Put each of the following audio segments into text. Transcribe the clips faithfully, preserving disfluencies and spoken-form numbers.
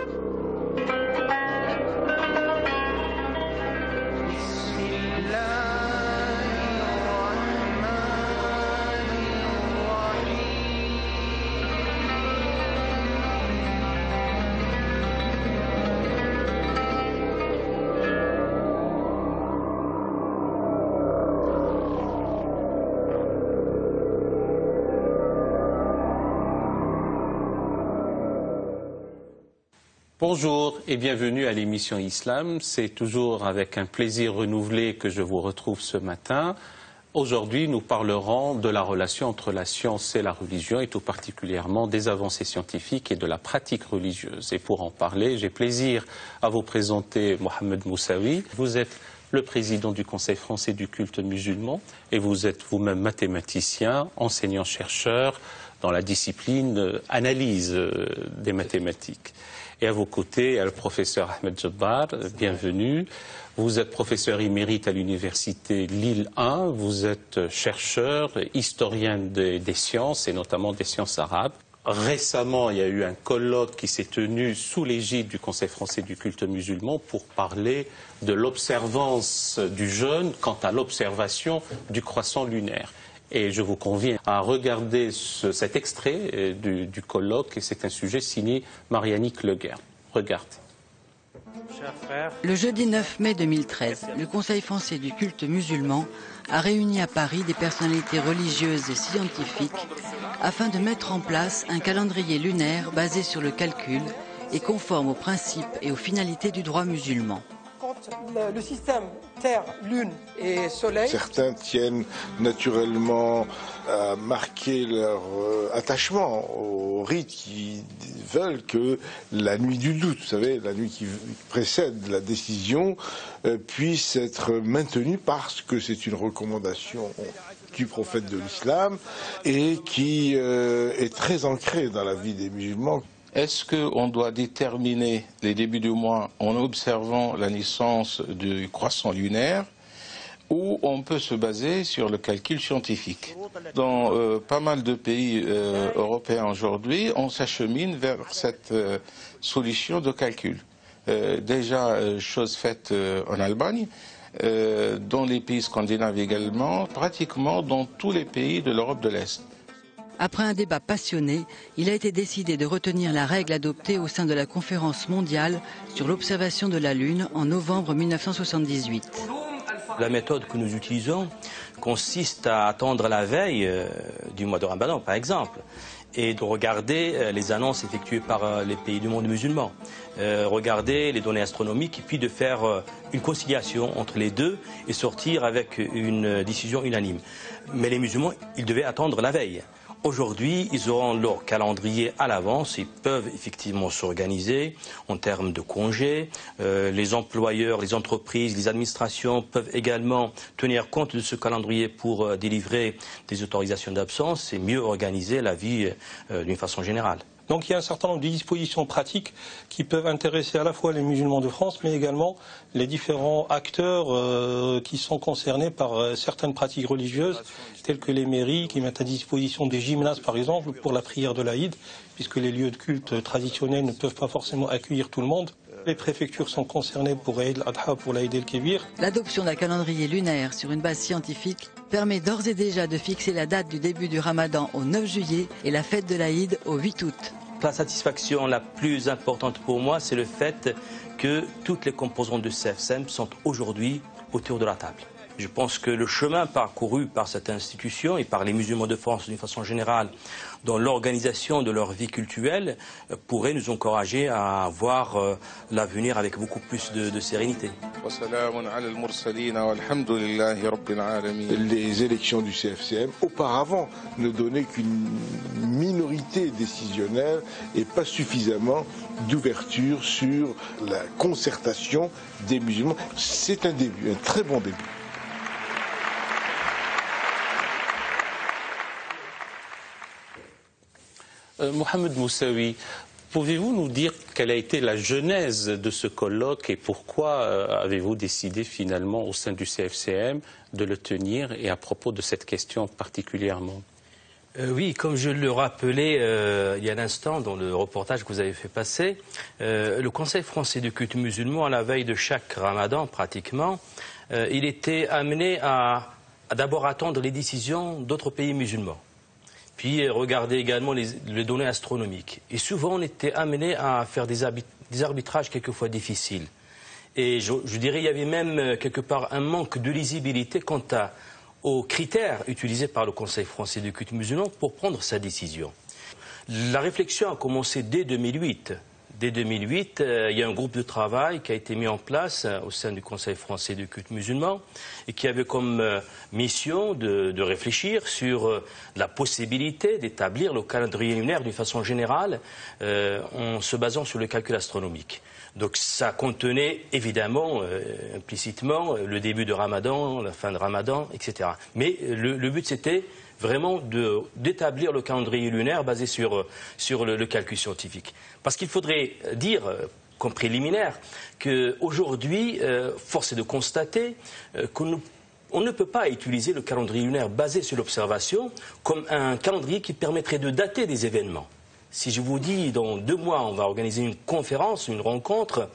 Bonjour et bienvenue à l'émission Islam. C'est toujours avec un plaisir renouvelé que je vous retrouve ce matin. Aujourd'hui, nous parlerons de la relation entre la science et la religion et tout particulièrement des avancées scientifiques et de la pratique religieuse. Et pour en parler, j'ai plaisir à vous présenter Mohamed Moussaoui. Vous êtes le président du Conseil français du culte musulman et vous êtes vous-même mathématicien, enseignant-chercheur dans la discipline euh, analyse euh, des mathématiques. Et à vos côtés, le professeur Ahmed Jabbar, bienvenue. Vous êtes professeur émérite à l'université Lille un, vous êtes chercheur, historien des, des sciences et notamment des sciences arabes. Récemment, il y a eu un colloque qui s'est tenu sous l'égide du Conseil français du culte musulman pour parler de l'observance du jeûne quant à l'observation du croissant lunaire. Et je vous convie à regarder ce, cet extrait du, du colloque, et c'est un sujet signé Mariannick Leguer. Regarde. Le jeudi neuf mai deux mille treize, le Conseil français du culte musulman a réuni à Paris des personnalités religieuses et scientifiques afin de mettre en place un calendrier lunaire basé sur le calcul et conforme aux principes et aux finalités du droit musulman. Le système Terre, Lune et Soleil. Certains tiennent naturellement à marquer leur euh, attachement au rite qui veulent que la nuit du doute, vous savez, la nuit qui précède la décision, euh, puisse être maintenue parce que c'est une recommandation du prophète de l'islam et qui euh, est très ancrée dans la vie des musulmans. Est-ce qu'on doit déterminer les débuts du mois en observant la naissance du croissant lunaire ou on peut se baser sur le calcul scientifique? Dans euh, pas mal de pays euh, européens aujourd'hui, on s'achemine vers cette euh, solution de calcul. Euh, déjà, euh, chose faite euh, en Allemagne, euh, dans les pays scandinaves également, pratiquement dans tous les pays de l'Europe de l'Est. Après un débat passionné, il a été décidé de retenir la règle adoptée au sein de la conférence mondiale sur l'observation de la Lune en novembre mille neuf cent soixante-dix-huit. La méthode que nous utilisons consiste à attendre la veille euh, du mois de Ramadan, par exemple, et de regarder euh, les annonces effectuées par euh, les pays du monde musulman, euh, regarder les données astronomiques et puis de faire euh, une conciliation entre les deux et sortir avec une décision unanime. Mais les musulmans, ils devaient attendre la veille. Aujourd'hui, ils auront leur calendrier à l'avance, ils peuvent effectivement s'organiser en termes de congés. Euh, les employeurs, les entreprises, les administrations peuvent également tenir compte de ce calendrier pour euh, délivrer des autorisations d'absence et mieux organiser la vie euh, d'une façon générale. Donc il y a un certain nombre de dispositions pratiques qui peuvent intéresser à la fois les musulmans de France, mais également les différents acteurs euh, qui sont concernés par euh, certaines pratiques religieuses, telles que les mairies qui mettent à disposition des gymnases, par exemple, pour la prière de l'Aïd, puisque les lieux de culte traditionnels ne peuvent pas forcément accueillir tout le monde. Les préfectures sont concernées pour Eid al-Adha, pour l'Aïd el-Kébir. L'adoption d'un calendrier lunaire sur une base scientifique permet d'ores et déjà de fixer la date du début du Ramadan au neuf juillet et la fête de l'Aïd au huit août. La satisfaction la plus importante pour moi, c'est le fait que toutes les composantes de C F S E M sont aujourd'hui autour de la table. Je pense que le chemin parcouru par cette institution et par les musulmans de France d'une façon générale dans l'organisation de leur vie cultuelle pourrait nous encourager à voir euh, l'avenir avec beaucoup plus de, de sérénité. Les élections du C F C M auparavant ne donnaient qu'une minorité décisionnaire et pas suffisamment d'ouverture sur la concertation des musulmans. C'est un début, un très bon début. Euh, Mohamed Moussaoui, pouvez-vous nous dire quelle a été la genèse de ce colloque et pourquoi euh, avez-vous décidé finalement au sein du C F C M de le tenir et à propos de cette question particulièrement? Euh, oui, comme je le rappelais euh, il y a un instant dans le reportage que vous avez fait passer, euh, le Conseil français du culte musulman, à la veille de chaque ramadan pratiquement, euh, il était amené à, à d'abord attendre les décisions d'autres pays musulmans, puis regarder également les, les données astronomiques. Et souvent on était amené à faire des, des arbitrages quelquefois difficiles. Et je, je dirais qu'il y avait même quelque part un manque de lisibilité quant à aux critères utilisés par le Conseil français du culte musulman pour prendre sa décision. La réflexion a commencé dès deux mille huit. Dès deux mille huit, euh, il y a un groupe de travail qui a été mis en place euh, au sein du Conseil français du culte musulman et qui avait comme euh, mission de, de réfléchir sur euh, la possibilité d'établir le calendrier lunaire d'une façon générale euh, en se basant sur le calcul astronomique. Donc ça contenait évidemment, euh, implicitement, le début de Ramadan, la fin de Ramadan, et cetera. Mais le, le but c'était vraiment d'établir le calendrier lunaire basé sur, sur le, le calcul scientifique. Parce qu'il faudrait dire, comme préliminaire, qu'aujourd'hui, euh, force est de constater euh, qu'on ne, on ne peut pas utiliser le calendrier lunaire basé sur l'observation comme un calendrier qui permettrait de dater des événements. Si je vous dis, dans deux mois, on va organiser une conférence, une rencontre,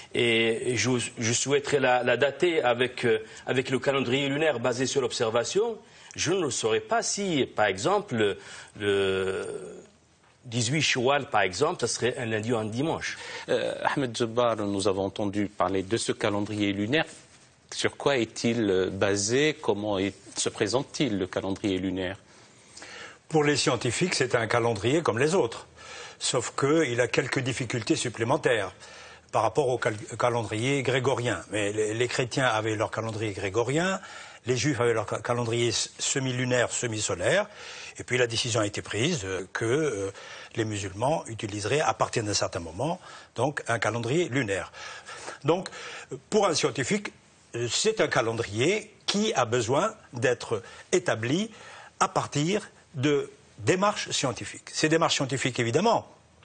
et je, je souhaiterais la, la dater avec, euh, avec le calendrier lunaire basé sur l'observation, je ne saurais pas si, par exemple, le dix-huit Choual, par exemple, ça serait un lundi ou un dimanche. Euh, Ahmed Djebbar, nous avons entendu parler de ce calendrier lunaire. Sur quoi est-il basé? Comment est, se présente-t-il, le calendrier lunaire? Pour les scientifiques, c'est un calendrier comme les autres, sauf qu'il a quelques difficultés supplémentaires par rapport au cal calendrier grégorien. Mais les, les chrétiens avaient leur calendrier grégorien, les juifs avaient leur calendrier semi-lunaire, semi-solaire, et puis la décision a été prise que euh, les musulmans utiliseraient à partir d'un certain moment donc un calendrier lunaire. Donc, pour un scientifique, c'est un calendrier qui a besoin d'être établi à partir de démarches scientifiques. Ces démarches scientifiques, évidemment,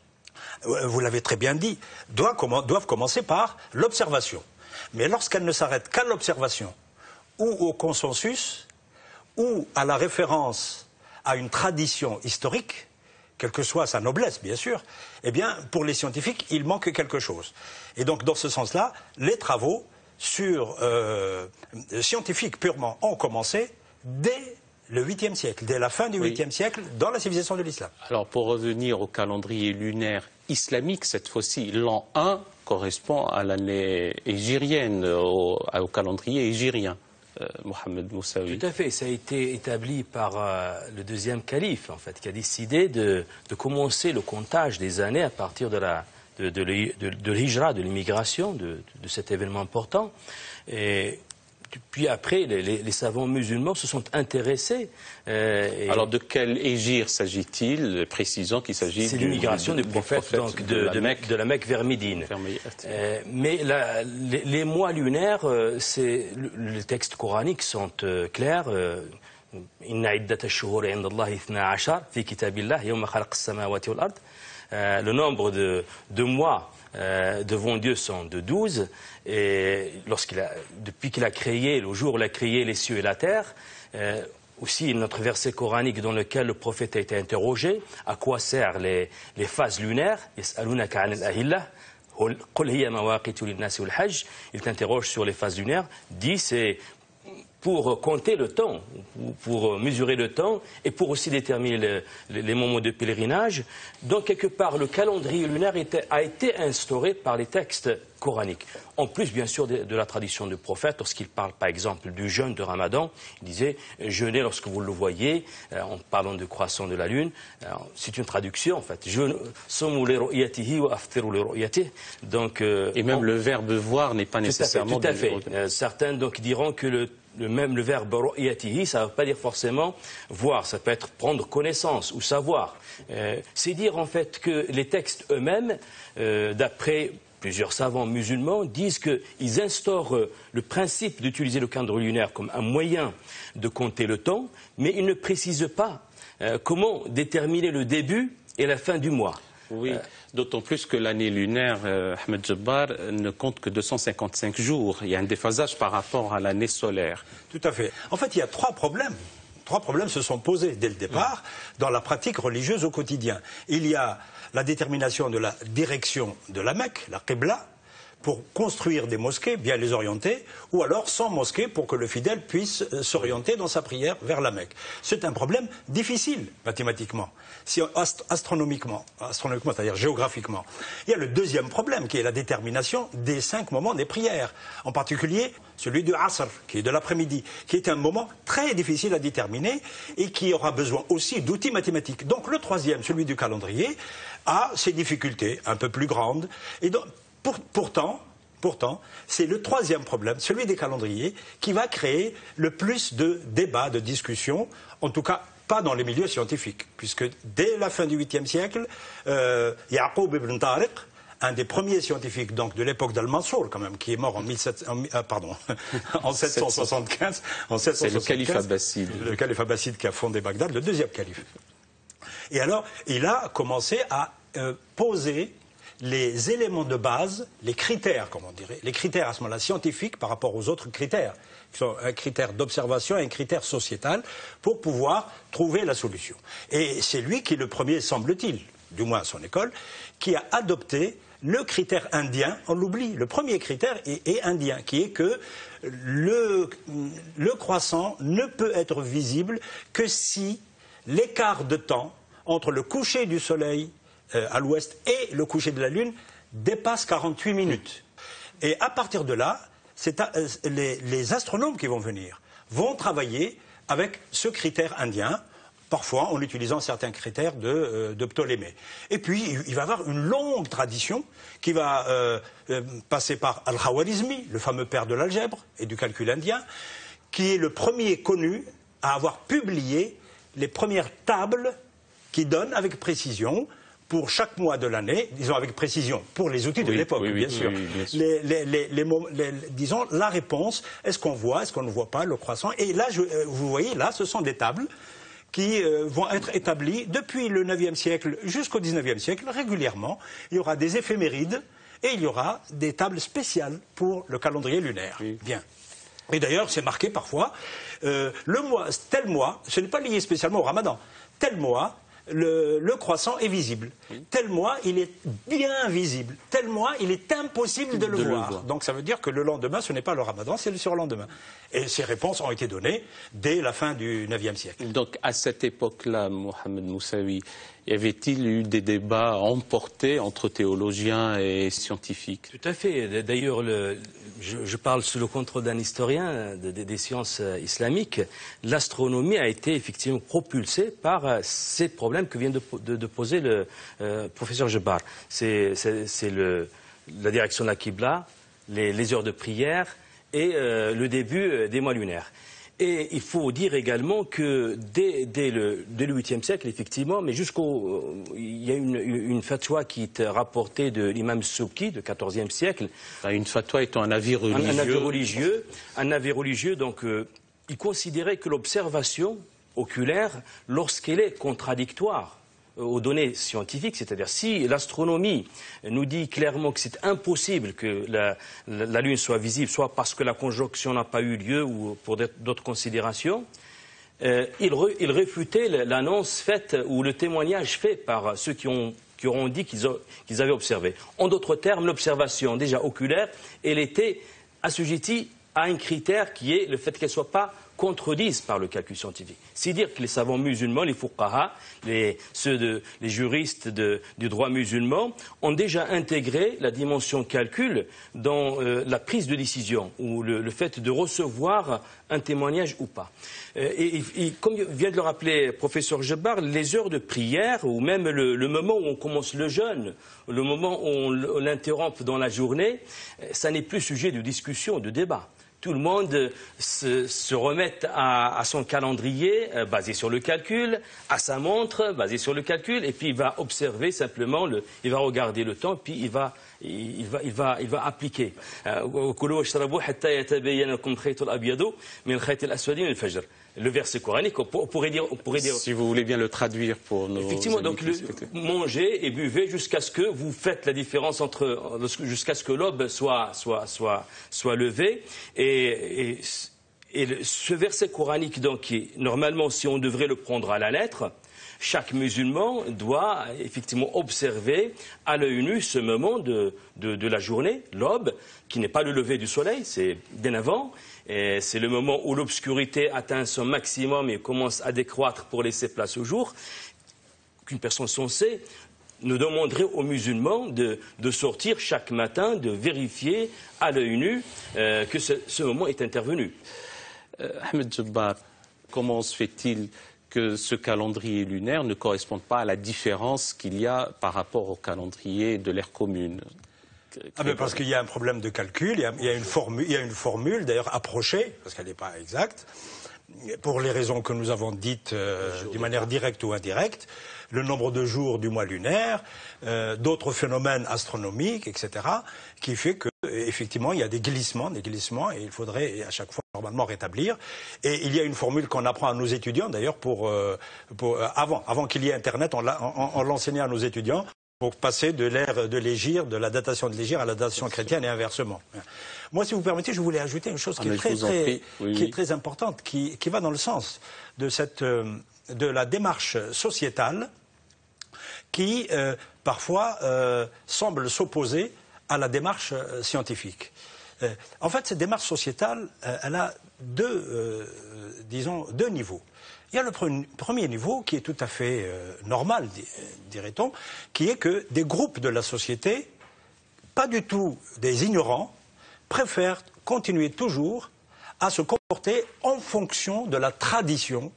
vous l'avez très bien dit, doivent, doivent commencer par l'observation. Mais lorsqu'elles ne s'arrêtent qu'à l'observation, ou au consensus, ou à la référence à une tradition historique, quelle que soit sa noblesse, bien sûr, eh bien, pour les scientifiques, il manque quelque chose. Et donc, dans ce sens-là, les travaux sur, euh, scientifiques purement ont commencé dès le huitième siècle, dès la fin du huitième oui. siècle, dans la civilisation de l'islam. Alors, pour revenir au calendrier lunaire islamique, cette fois-ci, l'an un correspond à l'année hégirienne, au, au calendrier hégirien. Euh, Mohamed Moussaoui. Tout à fait, ça a été établi par euh, le deuxième calife, en fait, qui a décidé de, de commencer le comptage des années à partir de la de, de, de, de l'hijra, de l'immigration, de, de, de cet événement important. Et puis après, les, les, les savants musulmans se sont intéressés. Euh, et Alors de quel hégire s'agit-il? Précisons qu'il s'agit c'est l'immigration du prophète, prophète donc de, de, la de, Mecque. de la Mecque vers Médine. Euh, mais la, les, les mois lunaires, euh, c'est, le, les textes coraniques sont euh, clairs. Inna iddat ash-shuhuri 'inda Allahi ithna ashar fi kitabillah yawma khalaqa as-samawati wal ard. Le nombre de, de mois Euh, devant Dieu sont de douze, et lorsqu'il a, depuis qu'il a créé, le jour où il a créé les cieux et la terre, euh, aussi notre verset coranique dans lequel le prophète a été interrogé, à quoi servent les, les phases lunaires, il t'interroge sur les phases lunaires, dit c'est pour compter le temps, pour mesurer le temps et pour aussi déterminer le, les moments de pèlerinage. Donc, quelque part, le calendrier lunaire était, a été instauré par les textes coraniques. En plus, bien sûr, de, de la tradition du prophète, lorsqu'il parle, par exemple, du jeûne de Ramadan, il disait « jeûnez lorsque vous le voyez euh, », en parlant du croissant de la lune. C'est une traduction, en fait. Donc, euh, et même on, le verbe « voir » n'est pas nécessairement... Tout à fait. Tout à fait. Euh, certains donc, diront que le Le même le verbe ru'yatihi, ça ne veut pas dire forcément voir, ça peut être prendre connaissance ou savoir. Euh, c'est dire en fait que les textes eux-mêmes, euh, d'après plusieurs savants musulmans, disent qu'ils instaurent euh, le principe d'utiliser le calendrier lunaire comme un moyen de compter le temps, mais ils ne précisent pas euh, comment déterminer le début et la fin du mois. Oui, euh, d'autant plus que l'année lunaire, euh, Ahmed Djebbar, ne compte que deux cent cinquante-cinq jours. Il y a un déphasage par rapport à l'année solaire. Tout à fait. En fait, il y a trois problèmes trois problèmes se sont posés dès le départ dans la pratique religieuse au quotidien. Il y a la détermination de la direction de la Mecque, la Qibla, pour construire des mosquées, bien les orienter, ou alors sans mosquée pour que le fidèle puisse s'orienter dans sa prière vers la Mecque. C'est un problème difficile mathématiquement, si, ast astronomiquement, astronomiquement c'est-à-dire géographiquement. Il y a le deuxième problème qui est la détermination des cinq moments des prières, en particulier celui du Asr, qui est de l'après-midi, qui est un moment très difficile à déterminer et qui aura besoin aussi d'outils mathématiques. Donc le troisième, celui du calendrier, a ses difficultés un peu plus grandes. Et donc, Pour, pourtant, pourtant c'est le troisième problème, celui des calendriers, qui va créer le plus de débats, de discussions, en tout cas pas dans les milieux scientifiques, puisque dès la fin du huitième siècle, euh, Yaqub ibn Tariq, un des premiers scientifiques donc, de l'époque d'Al-Mansour, quand même, qui est mort en, mille sept cents, euh, pardon, en sept cent soixante-quinze. En sept cent soixante-quinze, c'est le calife abbasside. Le calife abbasside qui a fondé Bagdad, le deuxième calife. Et alors, il a commencé à euh, poser les éléments de base, les critères, comme on dirait, les critères à ce moment-là scientifiques par rapport aux autres critères, qui sont un critère d'observation et un critère sociétal, pour pouvoir trouver la solution. Et c'est lui qui est le premier, semble-t-il, du moins à son école, qui a adopté le critère indien, on l'oublie, le premier critère est, est indien, qui est que le, le croissant ne peut être visible que si l'écart de temps entre le coucher du soleil Euh, à l'ouest et le coucher de la Lune dépasse quarante-huit minutes. Et à partir de là, c'est à, euh, les, les astronomes qui vont venir vont travailler avec ce critère indien, parfois en utilisant certains critères de, euh, de Ptolémée. Et puis, il, il va y avoir une longue tradition qui va euh, euh, passer par Al-Khawarizmi, le fameux père de l'algèbre et du calcul indien, qui est le premier connu à avoir publié les premières tables qui donnent avec précision pour chaque mois de l'année, disons avec précision, pour les outils de oui, l'époque, oui, bien, oui, sûr. Oui, bien sûr. Les, les, les, les, les, disons, la réponse, est-ce qu'on voit, est-ce qu'on ne voit pas le croissant? Et là, je, vous voyez, là, ce sont des tables qui euh, vont être établies depuis le neuvième siècle jusqu'au dix-neuvième siècle, régulièrement. Il y aura des éphémérides et il y aura des tables spéciales pour le calendrier lunaire. Oui. Bien. Et d'ailleurs, c'est marqué parfois, euh, le mois, tel mois, ce n'est pas lié spécialement au ramadan, tel mois, Le, le croissant est visible. Oui. Tel mois, il est bien visible. Tel mois, il est impossible de le, de voir. le voir. Donc ça veut dire que le lendemain, ce n'est pas le ramadan, c'est le surlendemain. Et ces réponses ont été données dès la fin du neuvième siècle. Donc à cette époque-là, Mohamed Moussaoui, y avait-il eu des débats emportés entre théologiens et scientifiques? Tout à fait. D'ailleurs, je, je parle sous le contrôle d'un historien de, de, des sciences islamiques. L'astronomie a été effectivement propulsée par ces problèmes que vient de, de, de poser le euh, professeur Jebbar. C'est la direction de la Qibla, les, les heures de prière et euh, le début des mois lunaires. Et il faut dire également que dès, dès le huitième siècle, effectivement, mais jusqu'au... Il y a une, une fatwa qui est rapportée de l'imam Subki, du quatorzième siècle. Une fatwa étant un avis religieux. Un, un avis religieux, un avis religieux donc euh, il considérait que l'observation oculaire, lorsqu'elle est contradictoire aux données scientifiques, c'est-à-dire si l'astronomie nous dit clairement que c'est impossible que la, la, la Lune soit visible, soit parce que la conjonction n'a pas eu lieu ou pour d'autres considérations, euh, il, re, il réfutait l'annonce faite ou le témoignage fait par ceux qui, ont, qui auront dit qu'ils qu'ils avaient observé. En d'autres termes, l'observation déjà oculaire, elle était assujettie à un critère qui est le fait qu'elle ne soit pas contredisent par le calcul scientifique. C'est dire que les savants musulmans, les fuqaha, les, ceux de, les juristes de, du droit musulman, ont déjà intégré la dimension calcul dans euh, la prise de décision, ou le, le fait de recevoir un témoignage ou pas. Euh, et, et comme vient de le rappeler le professeur Jebbar, les heures de prière, ou même le, le moment où on commence le jeûne, le moment où on l'interrompt dans la journée, ça n'est plus sujet de discussion, de débat. Tout le monde se, se remet à, à son calendrier euh, basé sur le calcul, à sa montre basée sur le calcul, et puis il va observer simplement, le, il va regarder le temps, puis il va, il, il va, il va, il va appliquer. Le verset coranique, on pourrait dire, on pourrait dire... Si vous voulez bien le traduire pour nos... Effectivement, donc le, mangez et buvez jusqu'à ce que vous faites la différence entre... jusqu'à ce que l'aube soit, soit, soit, soit levée. Et, et, Et le, ce verset coranique, donc, qui, normalement, si on devrait le prendre à la lettre, chaque musulman doit effectivement observer à l'œil nu ce moment de, de, de la journée, l'aube, qui n'est pas le lever du soleil, c'est bien avant. C'est le moment où l'obscurité atteint son maximum et commence à décroître pour laisser place au jour. Qu'une personne sensée nous demanderait aux musulmans de, de sortir chaque matin, de vérifier à l'œil nu euh, que ce, ce moment est intervenu. Euh, Ahmed Jabbar, comment se fait-il que ce calendrier lunaire ne corresponde pas à la différence qu'il y a par rapport au calendrier de l'ère commune? Ah ben parce qu'il y a un problème de calcul, il y a, il y a une formule, il y a une formule d'ailleurs approchée, parce qu'elle n'est pas exacte, pour les raisons que nous avons dites euh, d'une manière directe ou indirecte, le nombre de jours du mois lunaire, euh, d'autres phénomènes astronomiques, et cetera, qui fait que effectivement il y a des glissements, des glissements, et il faudrait à chaque fois normalement rétablir. Et il y a une formule qu'on apprend à nos étudiants d'ailleurs pour, euh, pour euh, avant, avant qu'il y ait Internet, on l'enseignait à nos étudiants. Pour passer de l'ère de l'Hégire, de la datation de l'Hégire à la datation chrétienne et inversement. Moi, si vous permettez, je voulais ajouter une chose qui, ah, est, très, très, oui, qui oui. est très importante, qui, qui va dans le sens de, cette, euh, de la démarche sociétale qui, euh, parfois, euh, semble s'opposer à la démarche euh, scientifique. Euh, en fait, cette démarche sociétale, euh, elle a deux, euh, disons, deux niveaux. Il y a le premier niveau qui est tout à fait euh, normal, dirait-on, qui est que des groupes de la société, pas du tout des ignorants, préfèrent continuer toujours à se comporter en fonction de la tradition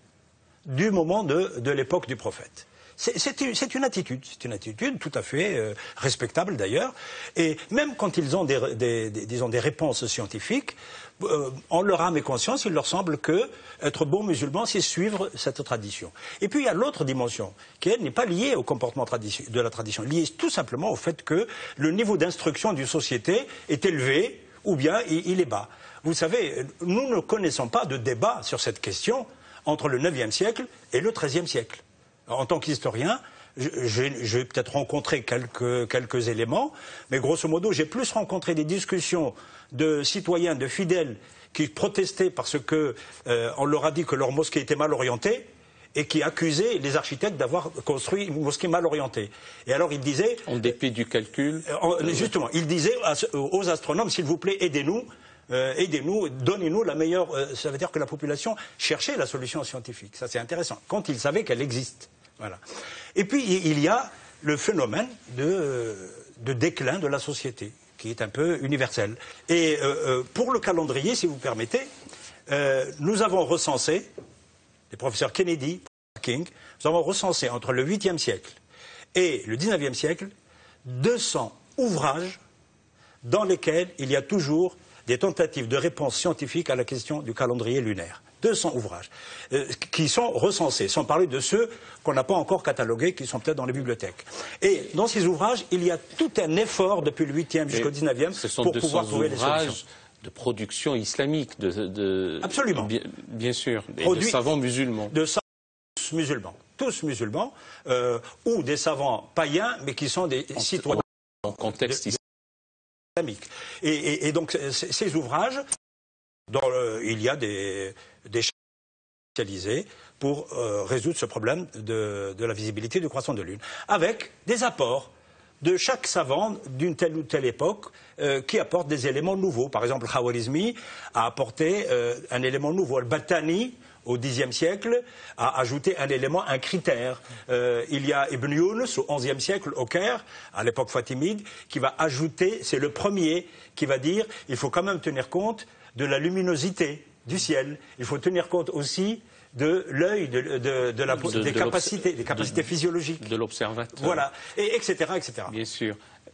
du moment de, de l'époque du prophète. C'est une, une attitude, c'est une attitude tout à fait euh, respectable d'ailleurs, et même quand ils ont des, des, des, disons, des réponses scientifiques, euh, en leur âme et conscience, il leur semble que être bon musulman, c'est suivre cette tradition. Et puis il y a l'autre dimension, qui elle n'est pas liée au comportement de la tradition, liée tout simplement au fait que le niveau d'instruction d'une société est élevé ou bien il, il est bas. Vous savez, nous ne connaissons pas de débat sur cette question entre le neuvième siècle et le treizième siècle. En tant qu'historien, j'ai peut-être rencontré quelques, quelques éléments, mais grosso modo, j'ai plus rencontré des discussions de citoyens, de fidèles, qui protestaient parce qu'on euh, leur a dit que leur mosquée était mal orientée et qui accusaient les architectes d'avoir construit une mosquée mal orientée. Et alors ils disaient... En dépit du calcul euh, Justement, ils disaient aux astronomes, s'il vous plaît, aidez-nous. Euh, aidez-nous, donnez-nous la meilleure... Euh, ça veut dire que la population cherchait la solution scientifique. Ça, c'est intéressant. Quand ils savaient qu'elle existe. Voilà. Et puis, il y a le phénomène de, de déclin de la société, qui est un peu universel. Et euh, pour le calendrier, si vous permettez, euh, nous avons recensé, les professeurs Kennedy, King, nous avons recensé entre le huitième siècle et le dix-neuvième siècle deux cents ouvrages dans lesquels il y a toujours des tentatives de réponse scientifique à la question du calendrier lunaire. deux cents ouvrages euh, qui sont recensés, sans parler de ceux qu'on n'a pas encore catalogués, qui sont peut-être dans les bibliothèques. Et dans ces ouvrages, il y a tout un effort depuis le huitième jusqu'au dix-neuvième pour pouvoir trouver les solutions. De production islamique, de, de absolument, bien, bien sûr, et Produit, de savants musulmans, de savants tous musulmans, tous musulmans, euh, ou des savants païens, mais qui sont des en, citoyens en contexte de, islamique. Et, et, et donc ces ouvrages, dans le, il y a des, des spécialisés pour euh, résoudre ce problème de, de la visibilité du croissant de lune, avec des apports de chaque savant d'une telle ou telle époque euh, qui apporte des éléments nouveaux. Par exemple, Khawarizmi a apporté euh, un élément nouveau. Al-Battani, au dixième siècle, a ajouté un élément, un critère. Euh, il y a Ibn Yunus, au onzième siècle, au Caire, à l'époque fatimide, qui va ajouter, c'est le premier qui va dire, il faut quand même tenir compte de la luminosité du ciel. Il faut tenir compte aussi de l'œil, de, de, de la, de, des, de capacités, des capacités de, physiologiques. De l'observateur. Voilà, et, et cetera, et cetera. Bien sûr.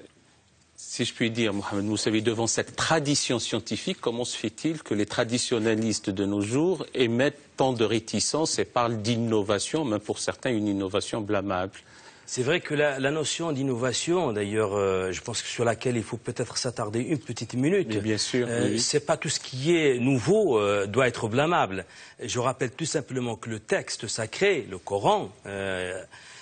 Si je puis dire, Mohamed Moussavi, devant cette tradition scientifique, comment se fait-il que les traditionalistes de nos jours émettent tant de réticence et parlent d'innovation, même pour certains une innovation blâmable? C'est vrai que la, la notion d'innovation, d'ailleurs, euh, je pense que sur laquelle il faut peut-être s'attarder une petite minute. Mais bien sûr. Euh, oui. C'est pas tout ce qui est nouveau euh, doit être blâmable. Je rappelle tout simplement que le texte sacré, le Coran, euh,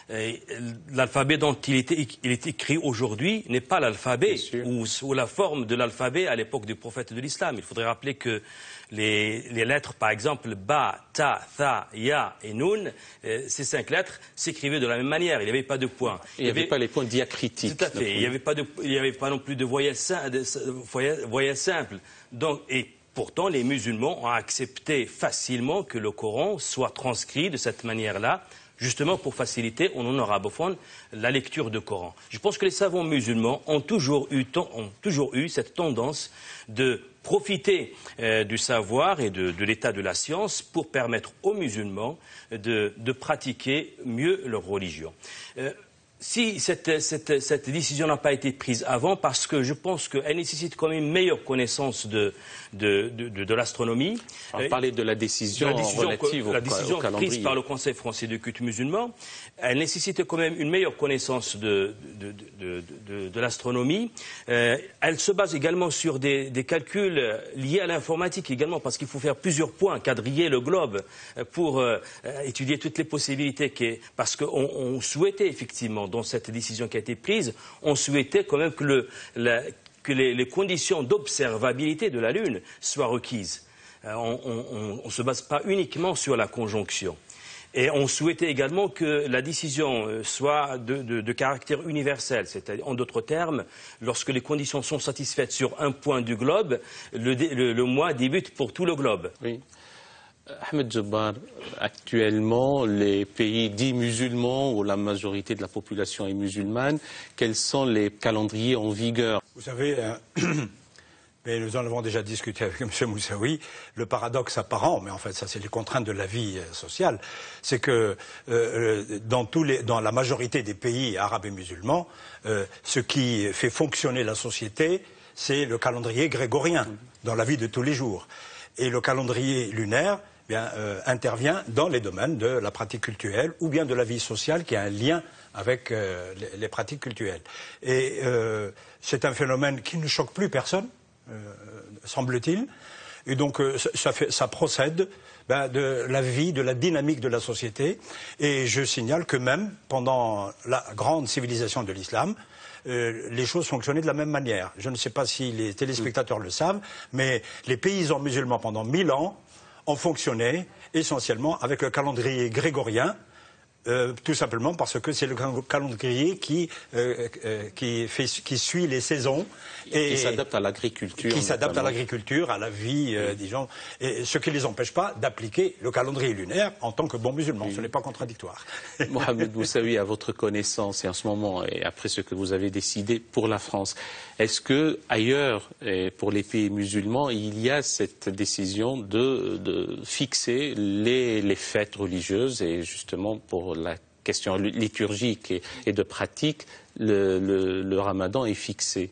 l'alphabet dont il est, il est écrit aujourd'hui n'est pas l'alphabet ou, ou la forme de l'alphabet à l'époque du prophète de l'islam. Il faudrait rappeler que les, les lettres, par exemple, Ba, Ta, Tha, Ya et Nun, euh, ces cinq lettres s'écrivaient de la même manière. Il n'y avait pas de points. Il n'y avait, avait pas les points diacritiques. Tout à fait. Il n'y avait pas de, il n'y avait pas non plus de voyelles, de, voyelles simples. Donc, et pourtant, les musulmans ont accepté facilement que le Coran soit transcrit de cette manière-là, justement pour faciliter, on en arabophone, la lecture du Coran. Je pense que les savants musulmans ont toujours eu, ont toujours eu cette tendance de profiter euh, du savoir et de, de l'état de la science pour permettre aux musulmans de, de pratiquer mieux leur religion. Euh, Si cette, cette, cette décision n'a pas été prise avant, parce que je pense qu'elle nécessite quand même une meilleure connaissance de, de, de, de, de l'astronomie. On va parler de la décision, de la décision relative au, la décision au calendrier. prise par le Conseil français de culte musulman. Elle nécessite quand même une meilleure connaissance de, de, de, de, de l'astronomie. Euh, elle se base également sur des, des calculs liés à l'informatique également, parce qu'il faut faire plusieurs points, quadriller le globe pour euh, étudier toutes les possibilités. Qui, parce qu'on on souhaitait effectivement, dans cette décision qui a été prise, on souhaitait quand même que, le, la, que les, les conditions d'observabilité de la Lune soient requises. Euh, on ne se base pas uniquement sur la conjonction. Et on souhaitait également que la décision soit de, de, de caractère universel, c'est-à-dire, en d'autres termes, lorsque les conditions sont satisfaites sur un point du globe, le, le, le mois débute pour tout le globe. Oui. Ahmed Djebbar, actuellement, les pays dits musulmans, où la majorité de la population est musulmane, quels sont les calendriers en vigueur? Vous savez, euh, mais nous en avons déjà discuté avec M. Moussaoui, le paradoxe apparent, mais en fait ça c'est les contraintes de la vie euh, sociale, c'est que euh, dans, tous les, dans la majorité des pays arabes et musulmans, euh, ce qui fait fonctionner la société, c'est le calendrier grégorien, dans la vie de tous les jours. Et le calendrier lunaire, bien, euh, intervient dans les domaines de la pratique cultuelle ou bien de la vie sociale qui a un lien avec euh, les, les pratiques cultuelles. Et euh, c'est un phénomène qui ne choque plus personne, euh, semble-t-il. Et donc euh, ça, fait, ça procède ben, de la vie, de la dynamique de la société. Et je signale que même pendant la grande civilisation de l'islam, Euh, les choses fonctionnaient de la même manière. Je ne sais pas si les téléspectateurs le savent, mais les paysans musulmans pendant mille ans ont fonctionné essentiellement avec le calendrier grégorien, euh, tout simplement parce que c'est le calendrier qui, euh, euh, qui, fait, qui suit les saisons. Et qui s'adapte à l'agriculture. Qui s'adapte à l'agriculture, à la vie euh, des gens. Et ce qui ne les empêche pas d'appliquer le calendrier lunaire en tant que bons musulmans. Oui. Ce n'est pas contradictoire. Mohamed Moussaoui, à votre connaissance et en ce moment, et après ce que vous avez décidé pour la France, est-ce que ailleurs, pour les pays musulmans, il y a cette décision de, de fixer les, les fêtes religieuses et justement pour la question liturgique et, et de pratique, le, le, le ramadan est fixé?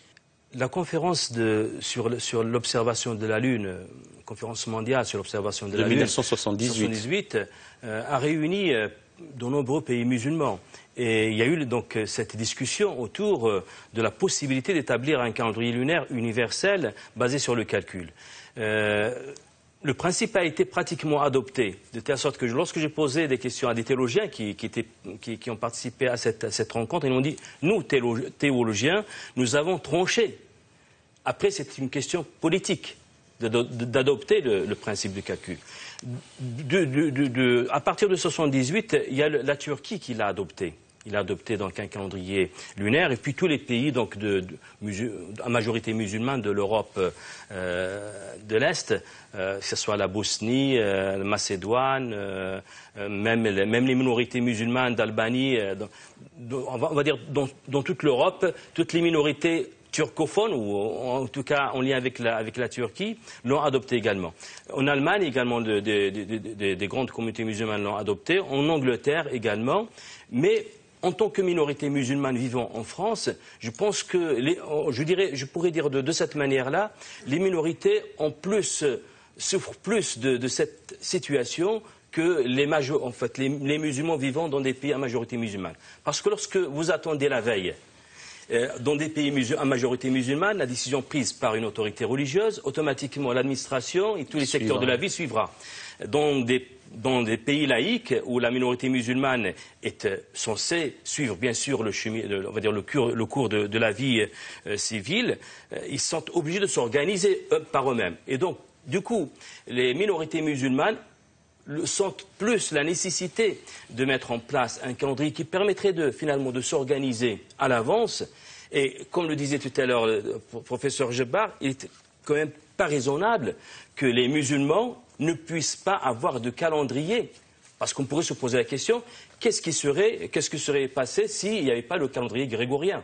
La conférence de, sur, sur l'observation de la Lune, conférence mondiale sur l'observation de, de la mille neuf cent soixante-dix-huit, Lune, soixante-dix-huit euh, a réuni euh, de nombreux pays musulmans. Et il y a eu donc cette discussion autour euh, de la possibilité d'établir un calendrier lunaire universel basé sur le calcul. Euh, Le principe a été pratiquement adopté, de telle sorte que lorsque j'ai posé des questions à des théologiens qui, qui, étaient, qui, qui ont participé à cette, à cette rencontre, ils m'ont dit, nous, théologiens, nous avons tranché. Après, c'est une question politique d'adopter le, le principe de calcul. De, de, de, de, à partir de soixante-dix-huit, il y a le, la Turquie qui l'a adopté. Il a adopté donc un calendrier lunaire, et puis tous les pays donc de, de, de à majorité musulmane de l'Europe euh, de l'Est, euh, que ce soit la Bosnie, euh, la Macédoine, euh, même, même les minorités musulmanes d'Albanie, euh, on, on va dire dans, dans toute l'Europe, toutes les minorités turcophones, ou en tout cas en lien avec la, avec la Turquie, l'ont adopté également. En Allemagne également, de, de, de, de, des grandes communautés musulmanes l'ont adopté, en Angleterre également, mais en tant que minorité musulmane vivant en France, je pense que, les, je, dirais, je pourrais dire de, de cette manière-là, les minorités ont plus, souffrent plus de, de cette situation que les, major, en fait, les, les musulmans vivant dans des pays à majorité musulmane. Parce que lorsque vous attendez la veille, euh, dans des pays à majorité musulmane, la décision prise par une autorité religieuse, automatiquement l'administration et tous les secteurs de la vie suivra. Dans des dans des pays laïques où la minorité musulmane est censée suivre bien sûr le, chemin, on va dire le, cours, le cours de, de la vie euh, civile, euh, ils sont obligés de s'organiser euh, par eux-mêmes. Et donc, du coup, les minorités musulmanes sentent plus la nécessité de mettre en place un calendrier qui permettrait de, finalement de s'organiser à l'avance. Et comme le disait tout à l'heure le professeur Jebbar, il est quand même pas raisonnable que les musulmans ne puissent pas avoir de calendrier. Parce qu'on pourrait se poser la question, qu'est-ce qui serait, qu'est-ce qui serait passé s'il n'y avait pas le calendrier grégorien?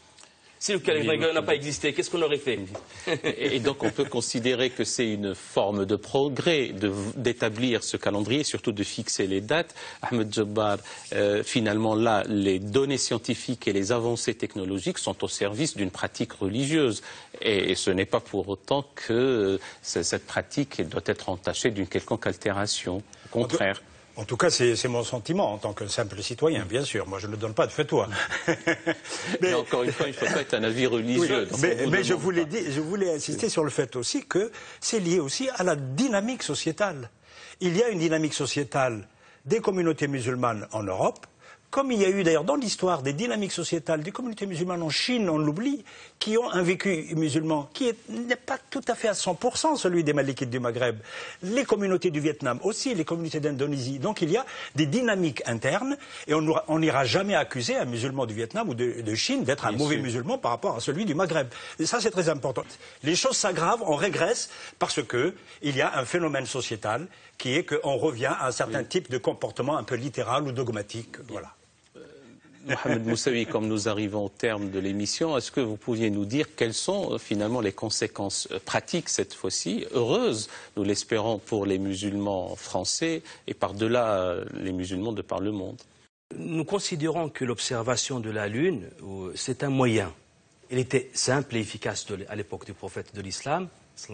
Si le calendrier n'a pas existé, qu'est-ce qu'on aurait fait? Et donc on peut considérer que c'est une forme de progrès d'établir ce calendrier, surtout de fixer les dates. Ahmed Jebbar, euh, finalement là, les données scientifiques et les avancées technologiques sont au service d'une pratique religieuse. Et, et ce n'est pas pour autant que euh, cette pratique doit être entachée d'une quelconque altération. Au contraire. En tout cas, c'est mon sentiment en tant que simple citoyen, bien sûr. Moi, je ne donne pas de fais-toi. mais, mais encore une fois, il ne faut pas être un avis religieux. Oui, mais mais je, voulais dire, je voulais insister sur le fait aussi que c'est lié aussi à la dynamique sociétale. Il y a une dynamique sociétale des communautés musulmanes en Europe, comme il y a eu d'ailleurs dans l'histoire des dynamiques sociétales des communautés musulmanes en Chine, on l'oublie, qui ont un vécu musulman qui n'est pas tout à fait à cent pour cent celui des Malikites du Maghreb. Les communautés du Vietnam aussi, les communautés d'Indonésie. Donc il y a des dynamiques internes et on n'ira jamais accuser un musulman du Vietnam ou de, de Chine d'être un mauvais musulman par rapport à celui du Maghreb. Et ça c'est très important. Les choses s'aggravent, on régresse parce qu'il y a un phénomène sociétal qui est qu'on revient à un certain oui. type de comportement un peu littéral ou dogmatique. Voilà. Mohamed Moussaoui, comme nous arrivons au terme de l'émission, est-ce que vous pouviez nous dire quelles sont euh, finalement les conséquences euh, pratiques cette fois-ci, heureuses, nous l'espérons pour les musulmans français et par-delà euh, les musulmans de par le monde? Nous considérons que l'observation de la Lune, c'est un moyen. Il était simple et efficace de, à l'époque du prophète de l'islam,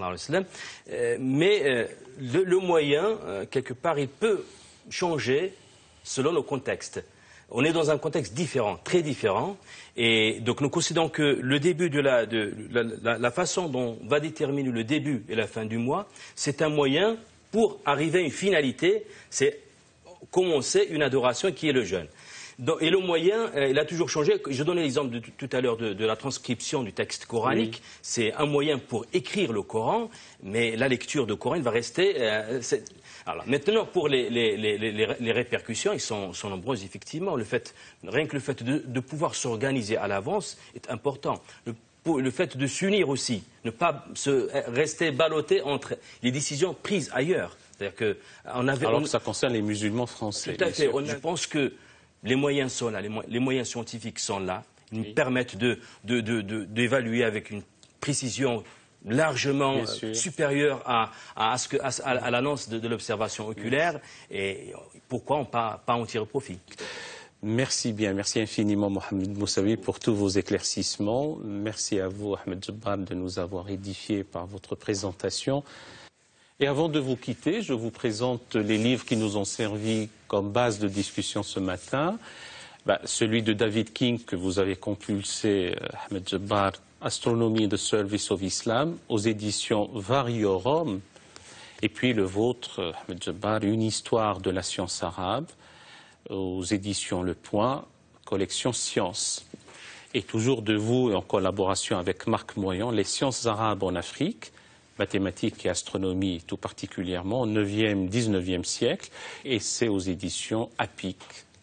euh, mais euh, le, le moyen, euh, quelque part, il peut changer selon le contexte. On est dans un contexte différent, très différent, et donc nous considérons que le début de la, de, la, la, la façon dont on va déterminer le début et la fin du mois, c'est un moyen pour arriver à une finalité, c'est commencer une adoration qui est le jeûne. Donc, et le moyen, euh, il a toujours changé. Je donnais l'exemple tout à l'heure de, de la transcription du texte coranique. Oui. C'est un moyen pour écrire le Coran, mais la lecture du Coran va rester... Euh, Alors, maintenant, pour les, les, les, les, les répercussions, ils sont, sont nombreuses, effectivement. Le fait, rien que le fait de, de pouvoir s'organiser à l'avance est important. Le, le fait de s'unir aussi, ne pas se rester ballotté entre les décisions prises ailleurs. C'est-à-dire que on avait, Alors on... que ça concerne les musulmans français. Tout à fait. On, je pense que les moyens sont là, les, mo les moyens scientifiques sont là. Ils oui. nous permettent d'évaluer de, de, de, avec une précision largement euh, supérieure à, à, à, à, à, à l'annonce de, de l'observation oculaire. Et pourquoi on pas, pas en tirer profit? Merci bien, merci infiniment Mohamed Moussaoui pour tous vos éclaircissements. Merci à vous Ahmed Jebbar de nous avoir édifiés par votre présentation. Et avant de vous quitter, je vous présente les livres qui nous ont servi comme base de discussion ce matin. Ben, celui de David King que vous avez compulsé, Ahmed Jebbar, Astronomy and the Service of Islam, aux éditions Variorum. Et puis le vôtre, Ahmed Jebbar, Une histoire de la science arabe, aux éditions Le Point, collection Sciences. Et toujours de vous, et en collaboration avec Marc Moyan, Les sciences arabes en Afrique, mathématiques et astronomie tout particulièrement, au neuvième dix-neuvième siècle, et c'est aux éditions APIC.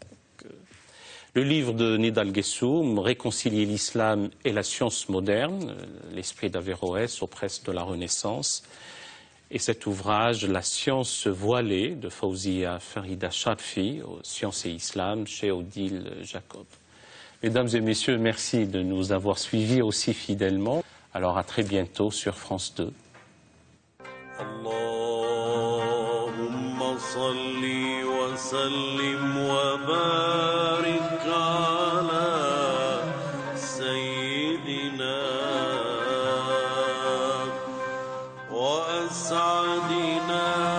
Le livre de Nidal Gessoum, Réconcilier l'islam et la science moderne, l'esprit d'Averroès aux presses de la Renaissance, et cet ouvrage, La science voilée, de Fawzia Farida Sharfi, Sciences et Islam, chez Odile Jacob. Mesdames et messieurs, merci de nous avoir suivis aussi fidèlement. Alors à très bientôt sur France deux. Allahumma salli wa sallim wa barik ala sayyidina wa as'adina